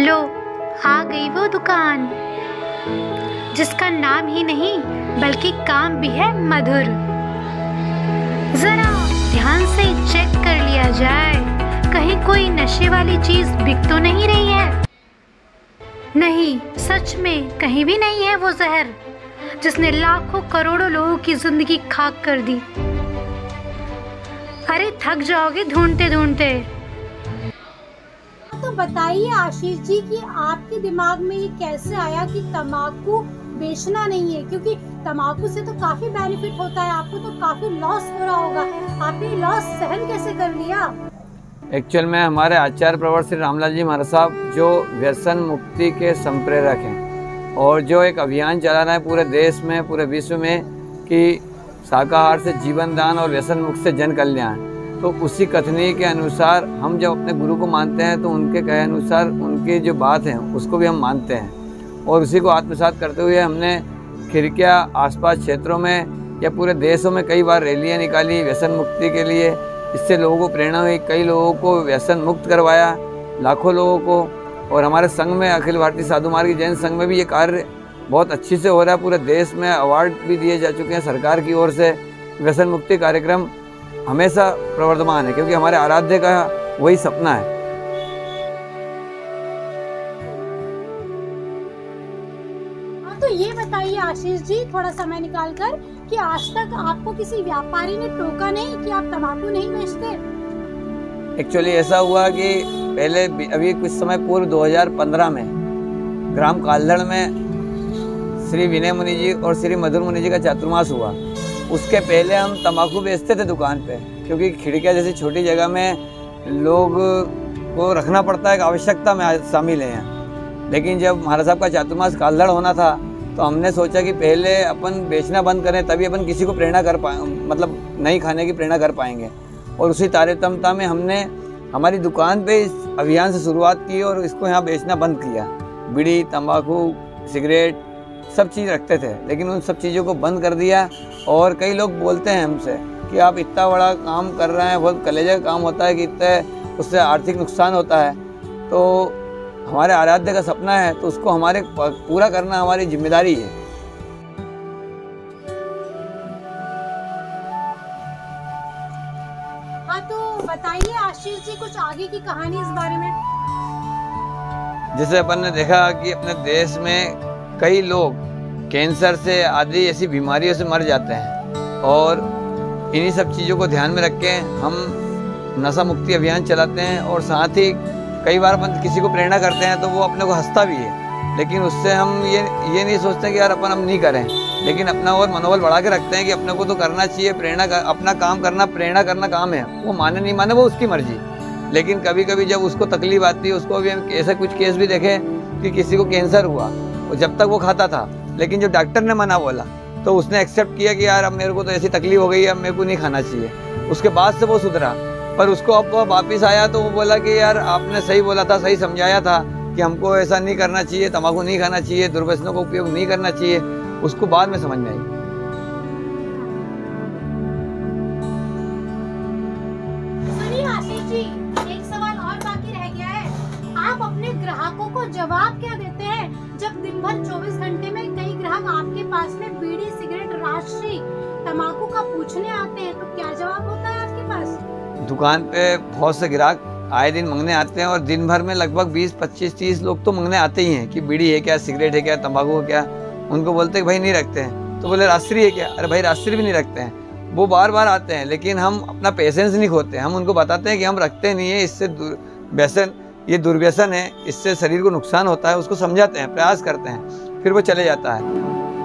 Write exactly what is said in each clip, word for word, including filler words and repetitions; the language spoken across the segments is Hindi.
लो, आ गई वो दुकान जिसका नाम ही नहीं बल्कि काम भी है मधुर। जरा ध्यान से चेक कर लिया जाए, कहीं कोई नशे वाली चीज बिक तो नहीं रही है। नहीं, सच में कहीं भी नहीं है वो जहर जिसने लाखों करोड़ों लोगों की जिंदगी खाक कर दी। अरे थक जाओगे ढूंढते ढूंढते। तो बताइए आशीष जी कि आपके दिमाग में ये कैसे आया कि तंबाकू बेचना नहीं है, क्योंकि तंबाकू से तो काफी बेनिफिट होता है, आपको तो काफी लॉस हो रहा होगा, आपने लॉस सहन कैसे कर लिया? एक्चुअल में हमारे आचार्य प्रवर श्री रामलाल जी महाराज साहब जो व्यसन मुक्ति के संप्रेरक हैं और जो एक अभियान चला रहे हैं पूरे देश में, पूरे विश्व में कि शाकाहार से जीवन दान और व्यसन मुक्त से जन कल्याण, तो उसी कथनी के अनुसार हम जब अपने गुरु को मानते हैं तो उनके कहे अनुसार उनकी जो बात है उसको भी हम मानते हैं और उसी को आत्मसात करते हुए हमने खिड़किया आसपास क्षेत्रों में या पूरे देशों में कई बार रैलियां निकाली व्यसन मुक्ति के लिए। इससे लोगों को प्रेरणा हुई, कई लोगों को व्यसन मुक्त करवाया, लाखों लोगों को। और हमारे संघ में अखिल भारतीय साधु मार्ग जैन संघ में भी ये कार्य बहुत अच्छी से हो रहा है। पूरे देश में अवार्ड भी दिए जा चुके हैं सरकार की ओर से। व्यसन मुक्ति कार्यक्रम हमेशा प्रवर्तमान है क्योंकि हमारे आराध्य का वही सपना है। हाँ, तो ये बताइए आशीष जी थोड़ा समय निकालकर कि आज तक आपको किसी व्यापारी ने टोका नहीं कि आप तंबाकू नहीं बेचते? एक्चुअली ऐसा हुआ कि पहले अभी कुछ समय पूर्व दो हज़ार पंद्रह में ग्राम कालधड़ में श्री विनय मुनि जी और श्री मधुर मुनि जी का चातुर्मास हुआ। उसके पहले हम तंबाकू बेचते थे दुकान पे, क्योंकि खिड़किया जैसी छोटी जगह में लोग को रखना पड़ता है, आवश्यकता में शामिल है। लेकिन जब महाराज साहब का चातुर्मास कालधड़ होना था तो हमने सोचा कि पहले अपन बेचना बंद करें, तभी अपन किसी को प्रेरणा कर पाए, मतलब नहीं खाने की प्रेरणा कर पाएंगे। और उसी तारतम्यता में हमने हमारी दुकान पे इस अभियान से शुरुआत की और इसको यहाँ बेचना बंद किया। बीड़ी, तंबाकू, सिगरेट सब चीज़ रखते थे, लेकिन उन सब चीज़ों को बंद कर दिया। और कई लोग बोलते हैं हमसे कि आप इतना बड़ा काम कर रहे हैं, बहुत कलेजे का काम होता है कि इतने उससे आर्थिक नुकसान होता है। तो हमारे आराध्य का सपना है तो उसको हमारे पूरा करना हमारी जिम्मेदारी है। हाँ, तो बताइए आशीष जी कुछ आगे की कहानी इस बारे में। जैसे अपन ने देखा कि अपने देश में कई लोग कैंसर से आदि ऐसी बीमारियों से मर जाते हैं और इन्हीं सब चीज़ों को ध्यान में रख के हम नशा मुक्ति अभियान चलाते हैं। और साथ ही कई बार अपन किसी को प्रेरणा करते हैं तो वो अपने को हंसता भी है, लेकिन उससे हम ये ये नहीं सोचते कि यार अपन हम नहीं करें, लेकिन अपना और मनोबल बढ़ा के रखते हैं कि अपने को तो करना चाहिए। प्रेरणा कर, अपना काम करना, प्रेरणा करना काम है, वो माने नहीं माने वो उसकी मर्जी। लेकिन कभी कभी जब उसको तकलीफ आती है, उसको भी हम ऐसे कुछ केस भी देखे कि किसी को कैंसर हुआ, और जब तक वो खाता था, लेकिन जब डॉक्टर ने मना बोला तो उसने एक्सेप्ट किया कि यार अब मेरे को तो ऐसी तकलीफ हो गई है, अब मेरे को नहीं खाना चाहिए। उसके बाद से वो सुधरा, पर उसको अब वो वापस आया तो वो बोला कि यार आपने सही बोला था, सही समझाया था कि हमको ऐसा नहीं करना चाहिए, तंबाकू नहीं खाना चाहिए, दुर्व्यसनों का उपयोग नहीं करना चाहिए। उसको बाद में समझ में आई। सुनिए आशीष जी, एक सवाल और बाकी रह गया है। आप अपने ग्राहकों को जवाब क्या देते हैं जब दिन भर चौबीस घंटे में कई ग्राहक आपके पास में बीड़ी, सिगरेट, राशि, तंबाकू का पूछने आते हैं, तो क्या जवाब होता है आपके पास? दुकान पे बहुत से ग्राहक आए दिन मंगने आते हैं और दिन भर में लगभग बीस, पच्चीस, तीस लोग तो मंगने आते ही हैं कि बीड़ी है क्या, सिगरेट है क्या, तंबाकू है क्या। उनको बोलते हैं भाई नहीं रखते हैं, तो बोले राष्ट्रीय है क्या, अरे भाई राष्ट्रीय भी नहीं रखते हैं। वो बार बार आते हैं, लेकिन हम अपना पेशेंस नहीं खोते। हम उनको बताते हैं कि हम रखते नहीं है, इससे व्यसन, ये दुर्व्यसन है, इससे शरीर को नुकसान होता है। उसको समझाते हैं, प्रयास करते हैं, फिर वो चले जाता है।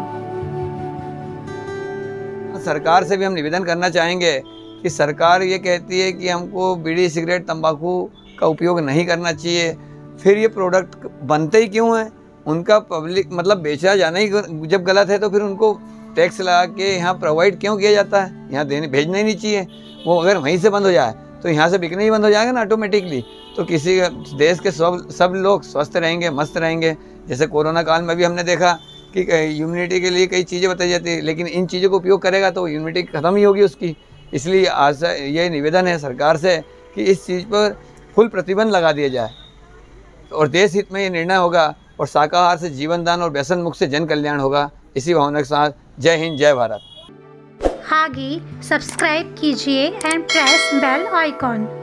सरकार से भी हम निवेदन करना चाहेंगे कि सरकार ये कहती है कि हमको बीड़ी, सिगरेट, तंबाकू का उपयोग नहीं करना चाहिए, फिर ये प्रोडक्ट बनते ही क्यों हैं? उनका पब्लिक मतलब बेचा जाना ही जब गलत है तो फिर उनको टैक्स लगा के यहाँ प्रोवाइड क्यों किया जाता है? यहाँ देने भेजना ही नहीं चाहिए। वो अगर वहीं से बंद हो जाए तो यहाँ से बिकना ही बंद हो जाएगा ना ऑटोमेटिकली। तो किसी देश के सब सब लोग स्वस्थ रहेंगे, मस्त रहेंगे। जैसे कोरोना काल में भी हमने देखा कि इम्यूनिटी के लिए कई चीज़ें बताई जाती है, लेकिन इन चीज़ों का उपयोग करेगा तो इम्यूनिटी खत्म ही होगी उसकी। इसलिए आज ये निवेदन है सरकार से कि इस चीज़ पर फुल प्रतिबंध लगा दिया जाए। और देश हित में ये निर्णय होगा और शाकाहार से जीवन दान और व्यसन मुक्त से जन कल्याण होगा। इसी भावना के साथ जय हिंद, जय भारत। आगे सब्सक्राइब कीजिए एंड प्रेस बेल आइकॉन।